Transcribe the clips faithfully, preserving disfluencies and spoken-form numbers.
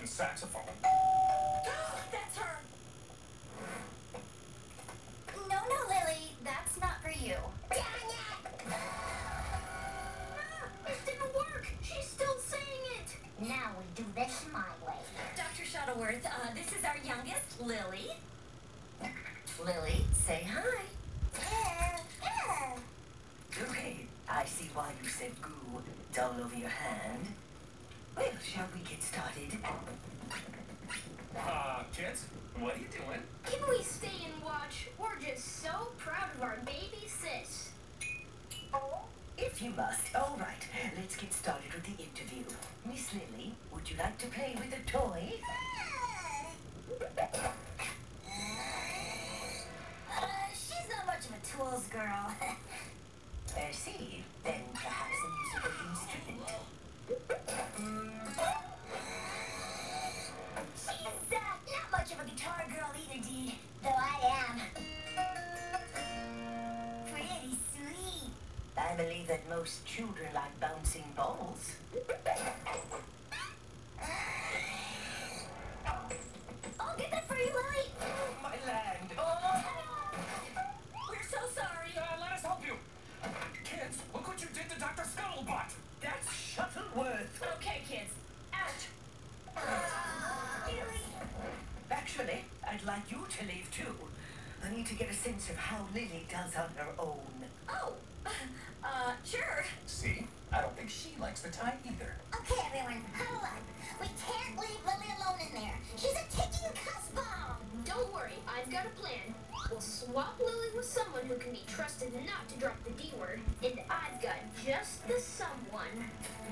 the saxophone. That's her. No, no, Lily. That's not for you. Dang it! Ah, this didn't work. She's still saying it. Now we do this my way. Doctor Shuttleworth, uh, this is our youngest, Lily. Lily, say hi. Okay, I see why you said goo. It's all over your hand. Well, shall we get started? Uh, kids, what are you doing? Can we stay and watch? We're just so proud of our baby sis. If you must. All right, let's get started with the interview. Miss Lily, would you like to play with a toy? Uh, she's not much of a tools girl. I see. Then perhaps a musical instrument. She's uh, not much of a guitar girl either, Dee. Though I am. Pretty sweet. I believe that most children like bouncing balls. I'll get that for you, Lily. Oh, my land. Oh. We're so sorry. Uh, let us help you. Kids, look what you did to Doctor Scuttlebutt. That's Shuttleworth. Okay, kids. Out. Lily. Actually, I'd like you to leave too. I need to get a sense of how Lily does on her own. Oh. Uh, sure. See? I don't think she likes the tie either. Okay, everyone, huddle up. We can't leave Lily alone in there. She's a ticking cuss bomb. Don't worry, I've got a plan. We'll swap Lily with someone who can be trusted not to drop the D word, and I've got just the someone.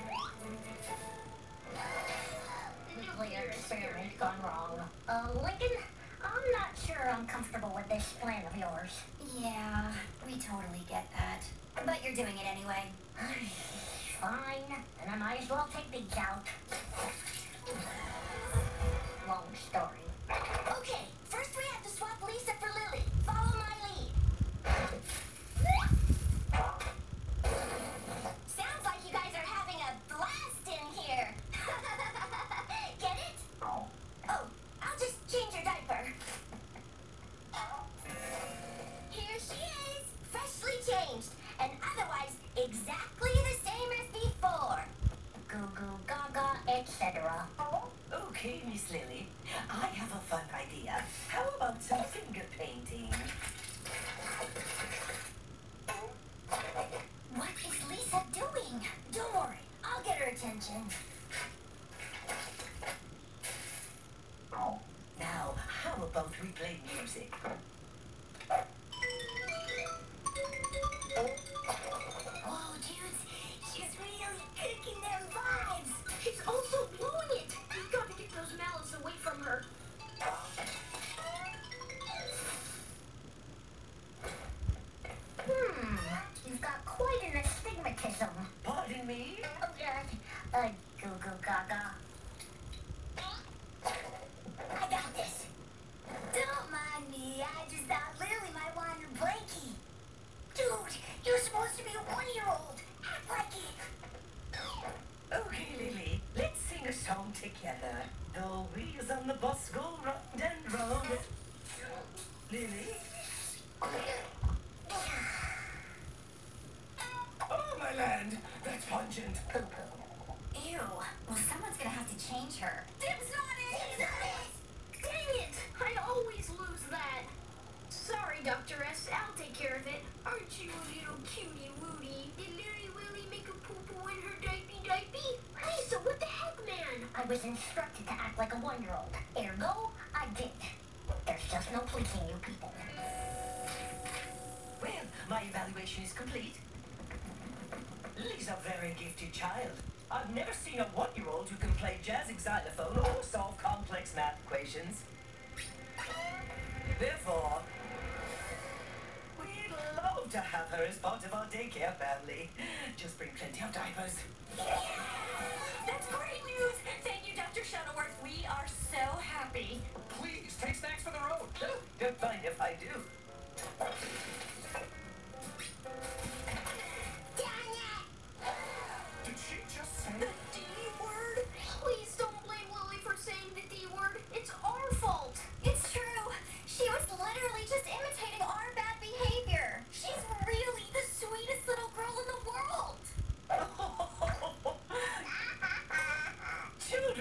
Nuclear experiment gone wrong. Uh, Lincoln, I'm not sure I'm comfortable with this plan of yours. Yeah, we totally get that. But you're doing it anyway. Fine, then I might as well take these out. Long story. Okay, first we have to swap Lisa for Lily. Follow my lead. Sounds like you guys are having a blast in here. Get it? Oh, I'll just change your diaper. Here she is, freshly changed, and otherwise exactly the same as before. Goo goo gaga, et cetera. Okay, Miss Lily, I have a fun idea. How about some finger painting? What is Lisa doing? Don't worry, I'll get her attention. Now, how about we play music? Whoa, dudes, she's really cooking them vibes. She's also blowing it. We've got to get those mallets away from her. Hmm, you've got quite an astigmatism. Pardon me? Oh, uh, uh, goo goo gaga. I got this. Don't mind me, I just thought Lily might want her breaky. Dude, you're supposed to be a one-year-old. Act like it. Okay, Lily, let's sing a song together. The wheels on the bus go round and round. Lily? Oh, my land, that's pungent. Ew. Well, someone's gonna have to change her. Dibs on it! Dibs on it! Dang it! I always lose that. Sorry, Doctor S. I'll take care of it. Aren't you a little cutie wootie? Did Lily Willy make a poo-poo in her diaper diaper? Lisa, what the heck, man? I was instructed to act like a one-year-old. Ergo, I did. There's just no pleasing you people. Well, my evaluation is complete. Lily's a very gifted child. I've never seen a one-year-old who can play jazzing xylophone or solve complex math equations. Therefore, we'd love to have her as part of our daycare family. Just bring plenty of diapers. That's great news! Thank you, Doctor Shuttleworth. We are so happy. Please, take snacks for the road. Oh, don't mind if I do. Dang it! Did she just say? The D word? Please don't blame Lily for saying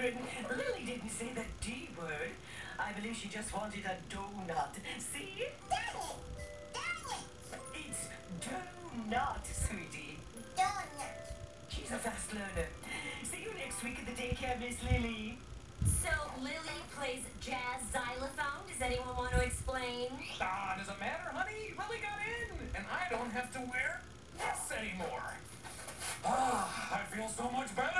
children. Lily didn't say the D word. I believe she just wanted a donut. See? Dang it! Dang it! It's donut, sweetie. Donut. She's a fast learner. See you next week at the daycare, Miss Lily. So Lily plays jazz xylophone. Does anyone want to explain? Ah, doesn't matter, honey. Lily got in, and I don't have to wear this anymore. Ah, I feel so much better.